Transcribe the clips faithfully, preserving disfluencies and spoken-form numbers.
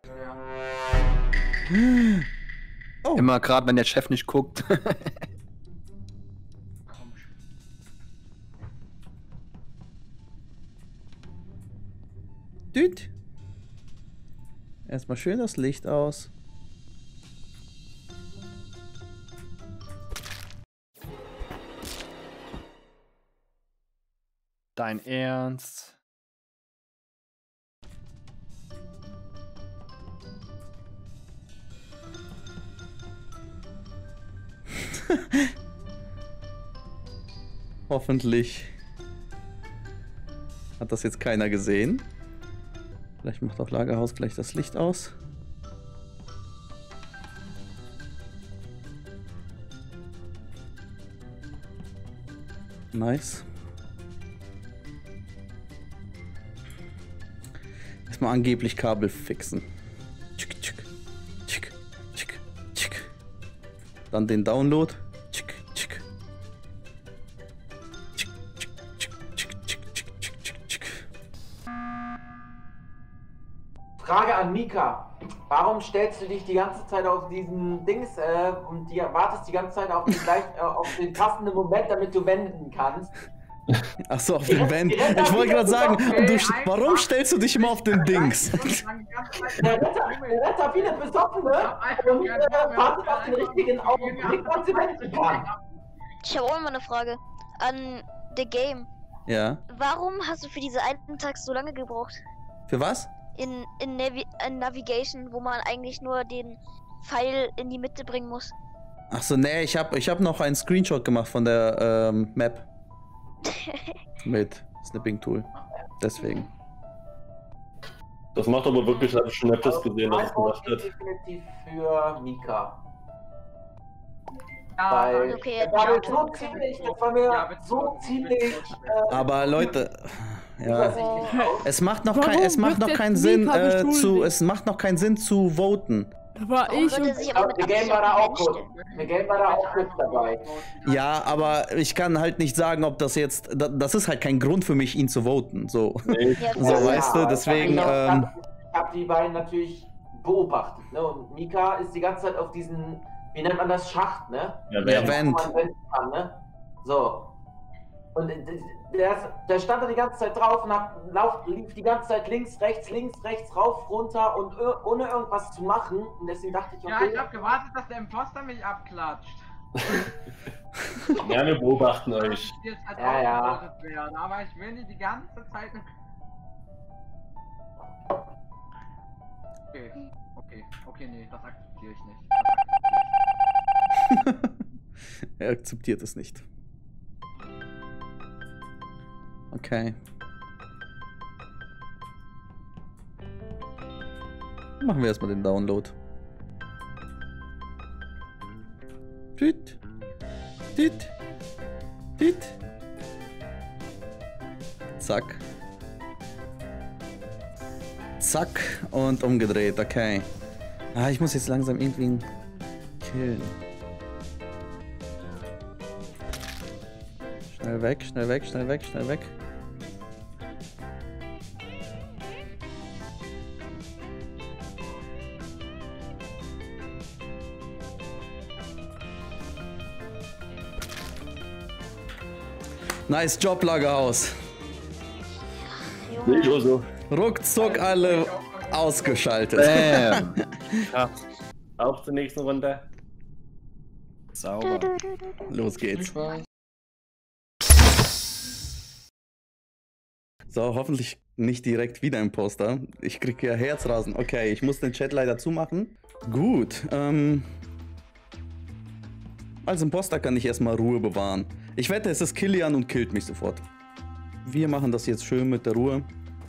Oh. Immer gerade, wenn der Chef nicht guckt. Düt. Erstmal schön das Licht aus. Dein Ernst? Hoffentlich hat das jetzt keiner gesehen. Vielleicht macht auch Lagerhaus gleich das Licht aus. Nice. Erstmal angeblich Kabel fixen. Tschik, tschik, tschik, tschik, tschik. Dann den Download. Tschik, tschik. Tschik, tschik, tschik, tschik, tschik, tschik, tschik, tschik. Frage an Mika. Warum stellst du dich die ganze Zeit auf diesen Dings äh, und die, wartest die ganze Zeit auf den, gleich, äh, auf den passenden Moment, damit du wenden kannst? Ach so, auf den Wend. Ich wollte gerade sagen, du, warum stellst du dich immer auf den Dings? Der Retter, der Retter viele Besoffene und äh, wartet auf den richtigen Augenblick, wann sie wenden kann. Ich habe auch mal eine Frage an The Game. Ja. Warum hast du für diese einen Tag so lange gebraucht? Für was? In, in, Navi in Navigation, wo man eigentlich nur den Pfeil in die Mitte bringen muss. Ach so, nee, ich habe ich hab noch einen Screenshot gemacht von der ähm, Map. Mit Snipping Tool. Deswegen. Das macht aber wirklich, habe ich schon öfters gesehen, dass es gemacht hat. Definitiv für Mika. Ja, Weil okay, das war mir ja, so ziemlich, das war mir Ja, so ziemlich. Äh, Aber Leute, ja, übersichtlich aus. es macht noch Warum kein, es macht wirkt noch jetzt keinen Sinn Mika äh, beschuldigt? zu, es macht noch keinen Sinn zu voten. Da war Warum ich würde und sich aber mit The Game Absicht war da auch Mensch kurz. The Game war da auch kurz dabei. Ja, aber ich kann halt nicht sagen, ob das jetzt, da- das ist halt kein Grund für mich, ihn zu voten. So, Nee. Ja, so das- weißt du, aber deswegen. Ich habe Ähm, hab, hab die beiden natürlich beobachtet, ne? Und Mika ist die ganze Zeit auf diesen, wie nennt man das, Schacht, ne? Ja, Ja, wenn. wenn. Wo man wenden kann, ne? So. Und der, der stand da die ganze Zeit drauf und hat, lauf, lief die ganze Zeit links, rechts, links, rechts, rauf, runter und ir- ohne irgendwas zu machen. Und deswegen dachte ich, Ja, okay, ich hab gewartet, dass der Imposter mich abklatscht. Ja, wir beobachten euch. Ich will jetzt halt Ja, ja. ausgevotet werden, aber ich will nicht die ganze Zeit. Okay, okay, okay, nee, das akzeptiere ich nicht. Das akzeptiere ich. er akzeptiert es nicht. Okay. Machen wir erstmal den Download. Tüt. Tüt. Tüt. Zack. Zack. Und umgedreht. Okay. Ah, ich muss jetzt langsam irgendwie ihn killen. Schnell weg, schnell weg, schnell weg, schnell weg. Nice Job, Lagerhaus. Sehe ich auch so. Ruckzuck alle ausgeschaltet. Bam. Ja. Auf zur nächsten Runde. Sauber. Los geht's. So, hoffentlich nicht direkt wieder Imposter. Ich krieg ja Herzrasen. Okay, ich muss den Chat leider zumachen. Gut, ähm... als Imposter kann ich erstmal Ruhe bewahren. Ich wette, es ist Kilian und killt mich sofort. Wir machen das jetzt schön mit der Ruhe.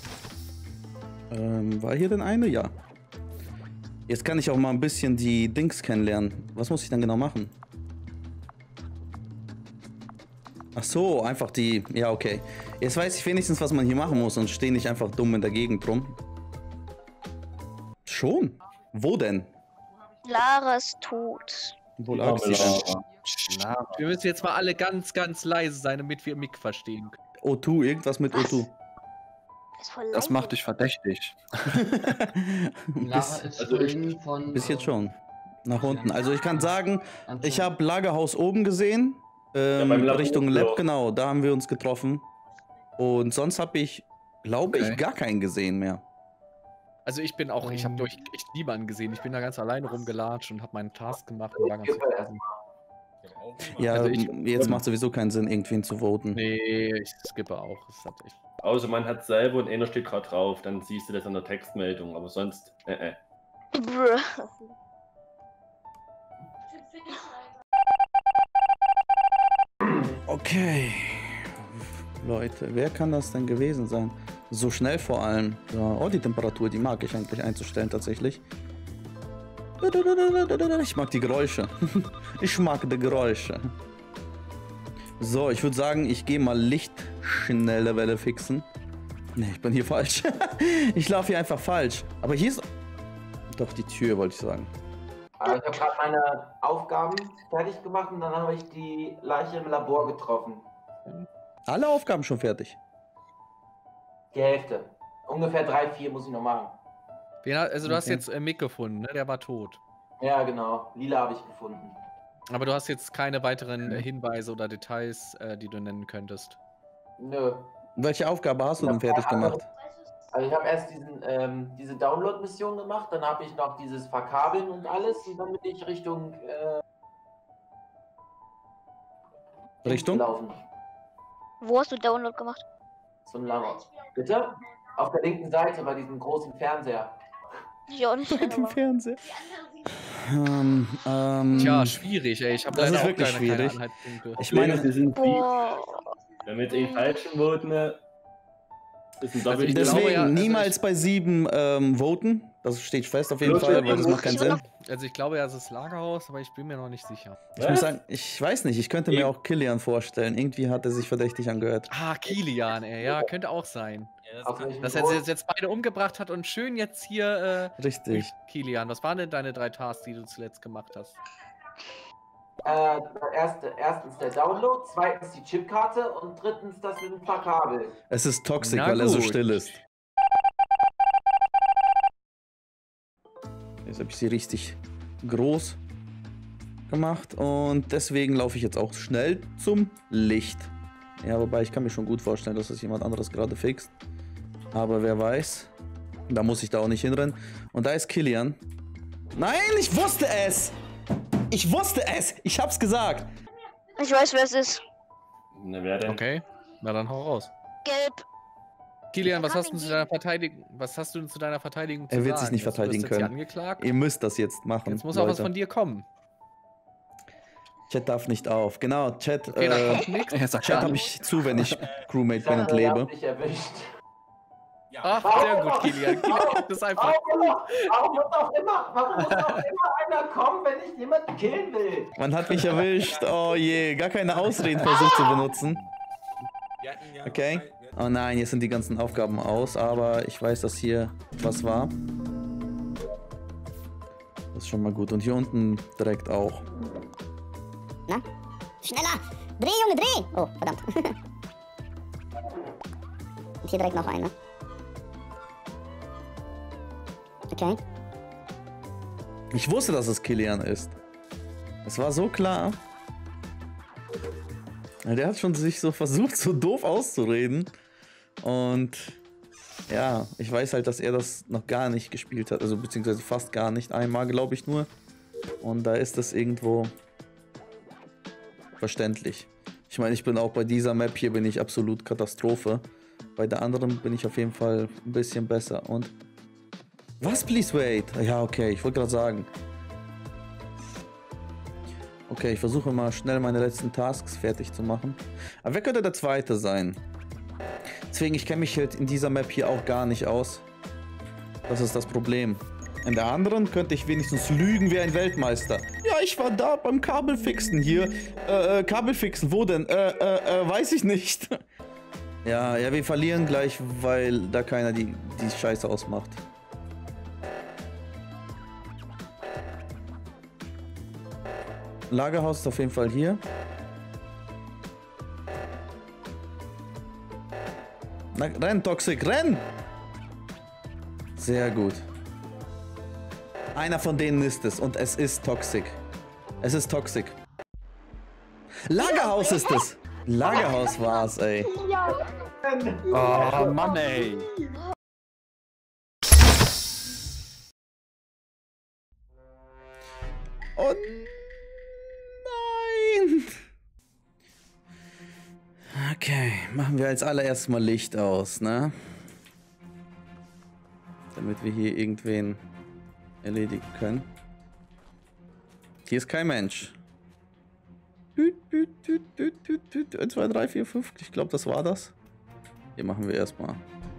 Ähm, war hier denn eine? Ja. Jetzt kann ich auch mal ein bisschen die Dings kennenlernen. Was muss ich dann genau machen? Ach so, einfach die... Ja, okay. Jetzt weiß ich wenigstens, was man hier machen muss und stehe nicht einfach dumm in der Gegend rum. Schon? Wo denn? Lara ist tot. Wo lag sie denn? Wir müssen jetzt mal alle ganz, ganz leise sein, damit wir Mick verstehen können. O zwei, irgendwas mit O zwei. Ist voll Das leise. macht dich verdächtig. Lara Bis, ist also ich- vorhin von. bis jetzt äh, schon. Nach unten. Also ich kann sagen, Anton- ich habe Lagerhaus oben gesehen. Ähm, beim Labor, Richtung ja. Lab, genau, da haben wir uns getroffen. Und sonst habe ich, glaube Okay. ich, gar keinen gesehen mehr. Also ich bin auch, ich habe durch echt niemanden gesehen. Ich bin da ganz alleine rumgelatscht und habe meinen Task gemacht und war ganz Skippe zufrieden. Ja, Also ich- m- jetzt macht sowieso keinen Sinn, irgendwen zu voten. Nee, ich skippe auch. Das hat echt. Außer man hat selber und einer steht gerade drauf, dann siehst du das an der Textmeldung, aber sonst, äh, äh. Bruh. Okay. Leute, wer kann das denn gewesen sein? So schnell vor allem. Ja, oh, die Temperatur, die mag ich eigentlich einzustellen tatsächlich. Ich mag die Geräusche. Ich mag die Geräusche. So, ich würde sagen, ich gehe mal Lichtschnelle Welle fixen. Ne, ich bin hier falsch. Ich laufe hier einfach falsch. Aber hier ist doch die Tür, wollte ich sagen. Aber ich habe gerade meine Aufgaben fertig gemacht und dann habe ich die Leiche im Labor getroffen. Alle Aufgaben schon fertig. Die Hälfte. Ungefähr drei, vier muss ich noch machen. Wen hat- Also du hast Okay. jetzt äh, Mick gefunden, ne? Der war tot. Ja, genau. Lila habe ich gefunden. Aber du hast jetzt keine weiteren äh, Hinweise oder Details, äh, die du nennen könntest. Nö. Welche Aufgabe hast du denn fertig gemacht? Also ich habe erst diesen, ähm, diese Download-Mission gemacht, dann habe ich noch dieses Verkabeln und alles und dann bin ich Richtung äh, Richtung? gelaufen. Wo hast du Download gemacht? Zum Labor. Bitte? Auf der linken Seite bei diesem großen Fernseher. Ich auch nicht. Im aber- Fernseher. Ähm, ähm, Tja, schwierig, ey. Ich habe Das leider ist auch wirklich keine, keine schwierig. Anhaltspunkte. ich meine, wir sind die, Boah. wenn wir jetzt eh falschen voten, äh, ist ein Also doppelt ich deswegen glaube ja, also niemals ich- bei sieben ähm, voten. Das steht fest auf jeden Los, Fall, los, weil das los. macht keinen Ich will Sinn. Also ich glaube ja, es ist Lagerhaus, aber ich bin mir noch nicht sicher. Ich muss sagen, ich weiß nicht, ich könnte mir Ich- auch Killian vorstellen. Irgendwie hat er sich verdächtig angehört. Ah, Kilian, ey. Ja, könnte auch sein. Auf welchem Dass er Grund? jetzt, jetzt beide umgebrabt hat und schön jetzt hier. Äh, Richtig. Kilian, was waren denn deine drei Tasks, die du zuletzt gemacht hast? Äh, erste, erstens der Download, zweitens die Chipkarte und drittens das mit dem Verkabel. Es ist toxisch, Na weil er so gut. still ist. Jetzt habe ich sie richtig groß gemacht und deswegen laufe ich jetzt auch schnell zum Licht. Ja, wobei ich kann mir schon gut vorstellen, dass das jemand anderes gerade fixt. Aber wer weiß. Da muss ich da auch nicht hinrennen. Und da ist Killian. Nein, ich wusste es! Ich wusste es! Ich hab's gesagt! Ich weiß, wer es ist. Na, wer denn? Okay, na dann hau raus. Gelb. Kilian, was Kann hast du ihn zu sehen. deiner Verteidigung? Was hast du denn zu deiner Verteidigung zu Er wird sich sagen? nicht Also, verteidigen du wirst jetzt können. hier angeklagt. Ihr müsst das jetzt machen. Jetzt muss auch was Leute. von dir kommen. Chat darf nicht auf. Genau, Chat. Okay, da äh, kommt nichts. Er sagt Chat gar habe nicht. ich zu, wenn ich Crewmate Ich bin und dachte, ihr lebe. habt mich erwischt. Ach, sehr gut, Kilian. Kilian gibt es einfach. Warum, muss- warum muss auch immer, warum muss auch immer einer kommen, wenn ich jemanden killen will? Man hat mich erwischt. Oh je, gar keine Ausreden versucht zu benutzen. Okay. Oh nein, jetzt sind die ganzen Aufgaben aus, aber ich weiß, dass hier was war. Das ist schon mal gut. Und hier unten direkt auch. Na? Schneller! Dreh, Junge, dreh! Oh, verdammt. Und hier direkt noch eine. Okay. Ich wusste, dass es Killian ist. Es war so klar. Ja, der hat schon sich so versucht, so doof auszureden. Und ja, ich weiß halt, dass er das noch gar nicht gespielt hat. Also beziehungsweise fast gar nicht. Einmal, glaube ich, nur. Und da ist das irgendwo verständlich. Ich meine, ich bin auch bei dieser Map hier bin ich absolut Katastrophe. Bei der anderen bin ich auf jeden Fall ein bisschen besser. Und was, please wait? Ja, okay, ich wollte gerade sagen. Okay, ich versuche mal schnell meine letzten Tasks fertig zu machen. Aber wer könnte der Zweite sein? Deswegen, ich kenne mich halt in dieser Map hier auch gar nicht aus. Das ist das Problem. In der anderen könnte ich wenigstens lügen wie ein Weltmeister. Ja, ich war da beim Kabelfixen hier. Äh, äh, Kabelfixen, wo denn? Äh, äh, äh, weiß ich nicht. Ja, ja, wir verlieren gleich, weil da keiner die, die Scheiße ausmacht. Lagerhaus ist auf jeden Fall hier. Na, renn, Toxic, renn! Sehr gut. Einer von denen ist es und es ist Toxic. Es ist Toxic. Lagerhaus ist es! Lagerhaus war's, ey. Oh, Mann, ey. Oh nein! Okay, machen wir als allererstes mal Licht aus, ne? Damit wir hier irgendwen erledigen können. Hier ist kein Mensch. eins, zwei, drei, vier, fünf. Ich glaube, das war das. Hier machen wir erstmal.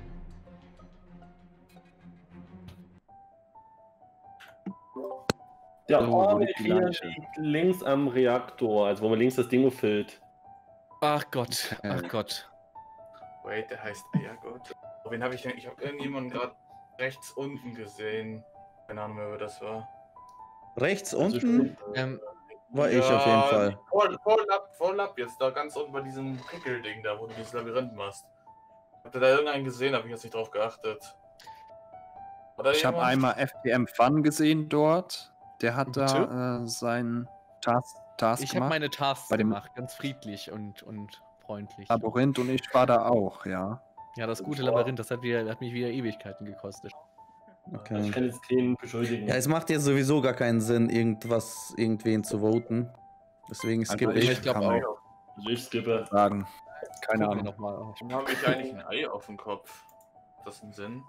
Der Oh, wo Orne liegt die hier Leiche? liegt links am Reaktor, also wo man links das Ding füllt. Ach Gott, ach Gott. Wait, der heißt Eiergott. Wen habe ich denn? Ich habe irgendjemanden gerade rechts unten gesehen. Keine Ahnung mehr, wer das war. Rechts Also unten Ähm, war ich auf jeden Fall. Voll, voll ab, voll ab jetzt, da ganz unten bei diesem Prickelding da, wo du dieses Labyrinth machst. Habt ihr da irgendeinen gesehen? Habe ich jetzt nicht drauf geachtet. Oder Ich habe einmal F P M Fun gesehen dort. Der hat da äh, seinen Task, Task ich habe gemacht. meine Tasks Bei dem- gemacht, ganz friedlich und, und freundlich. Labyrinth und ich war da auch, ja. Ja, das gute Labyrinth, das hat, wieder, hat mich wieder Ewigkeiten gekostet. Ich Okay. kann jetzt keinen beschuldigen. Ja, es macht jetzt sowieso gar keinen Sinn, irgendwas, irgendwen zu voten. Deswegen Also skippe ich ich. glaub kann man auch. Also ich skippe. sagen. Keine Gucken wir Ahnung. noch mal. Warum habe ich eigentlich ein Ei auf dem Kopf? Hat das einen Sinn?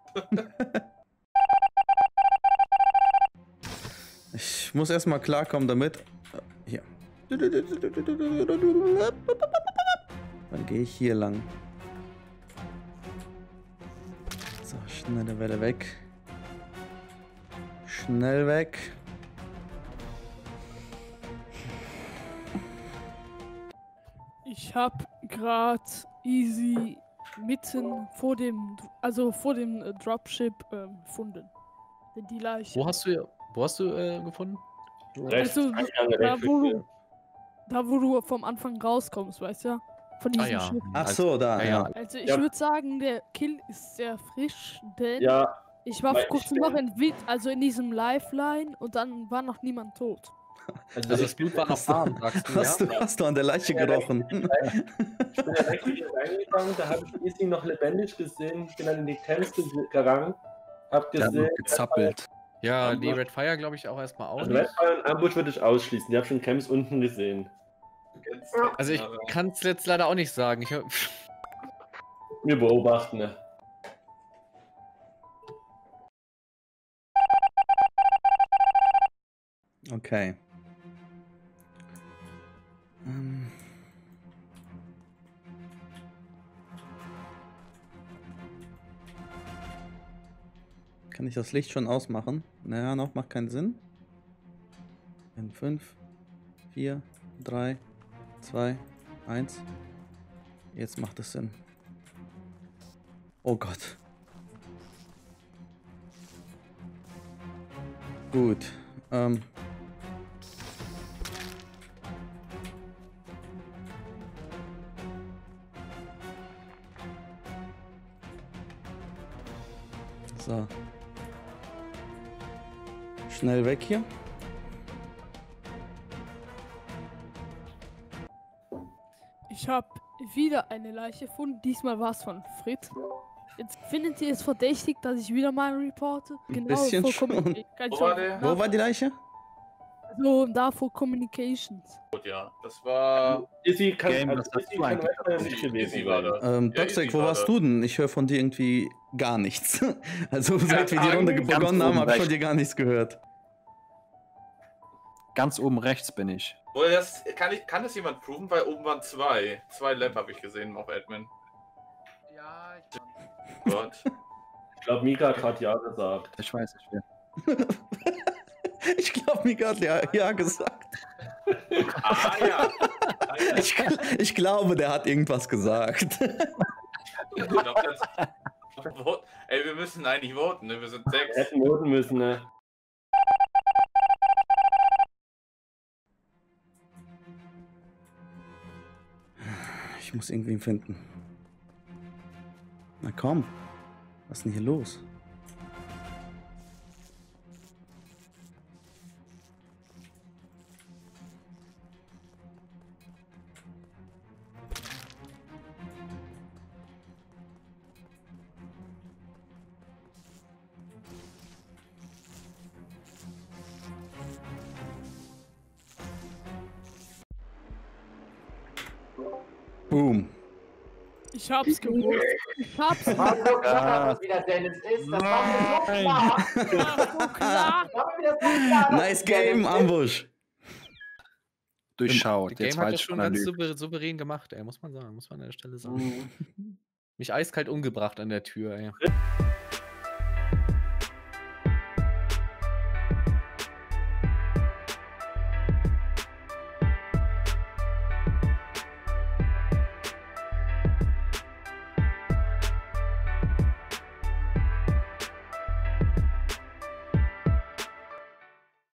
Ich muss erstmal klarkommen damit. Hier. Dann gehe ich hier lang. So, schnelle Welle weg. Schnell weg. Ich hab grad easy mitten vor dem, also vor dem äh, Dropship ähm, gefunden. Die Leiche. Wo hast du, wo hast du äh, gefunden? Rechts, Also, Eingang, da, rechts, wo Ecke. du, da wo du vom Anfang rauskommst, weißt du ja? Von diesem Ah ja. Schiff. Ach so, da, Ja, ja. ja. Also ich Ja. würde sagen, der Kill ist sehr frisch, denn Ja, ich war weil vor kurzem ich noch bin- in Wit, also in diesem Lifeline und dann war noch niemand tot. also, Also ich das Blut war noch Hast du- warm, sagst du, Hast ja? du, hast du an der Leiche gerochen? bin ja rechts wieder reingegangen, da habe ich Easy noch lebendig gesehen, bin dann in die Camps ges- gegangen, hab Der hat gesehen, noch gezappelt. Ja, die Red Fire glaube ich auch erstmal auch also nicht. Redfire und Ambush würde ich ausschließen, die habe schon Camps unten gesehen. Jetzt, Also ich kann es jetzt leider auch nicht sagen. Ich, hab- Wir beobachten, ne? Okay. Ähm. Kann ich das Licht schon ausmachen? Naja, noch macht keinen Sinn. In fünf, vier, drei, zwei, eins. Jetzt macht es Sinn. Oh Gott. Gut. Ähm. So. Schnell weg hier. Ich habe wieder eine Leiche gefunden. Diesmal war es von Frit. Jetzt findet ihr es verdächtig, dass ich wieder mal reporte? Ein bisschen vor schon. Commu- kann ich Wo war auch der? Wo war die Leiche? So, da vor Communications. Gut, ja. Das war. Easy kann, Game, also das hast Easy du kann eigentlich Redfire nicht Easy gewesen war sein. das. Ähm, Ja, Doxek, easy wo war warst das. du denn? Ich höre von dir irgendwie gar nichts. Also seit wir die Runde eigentlich ganz begonnen haben, oben habe ich von rechts. dir gar nichts gehört. Ganz oben rechts bin ich. Wohl, das kann, ich, kann das jemand proven? Weil oben waren zwei. Zwei Lab habe ich gesehen auf Admin. Ja, ich Gott. Ich glaube, Mika hat gerade Ja gesagt. Ich weiß nicht wer. Ich glaube, Mika hat ja, ja gesagt. Ah ja. Ah, ja. Ich, gl- ich glaube, der hat irgendwas gesagt. Ich glaub, das- Wo- Ey, wir müssen eigentlich voten, ne? Wir sind Wir sechs. hätten voten müssen, ne? Ich muss irgendwen finden. Na komm. Was ist denn hier los? Boom. Ich hab's gewusst. Ich hab's gewusst. War so klar, dass es wieder Dennis ist. Das war mir so klar. War so klar. Das war mir das so klar, dass Nice es Dennis Game, ist. Ambush. Durchschaut. Das Jetzt Game hat weiß das ich schon von der ganz Lüge. souver- souverän gemacht, ey, muss man sagen. Muss man an der Stelle sagen. Mhm. Mich eiskalt umgebracht an der Tür, ey.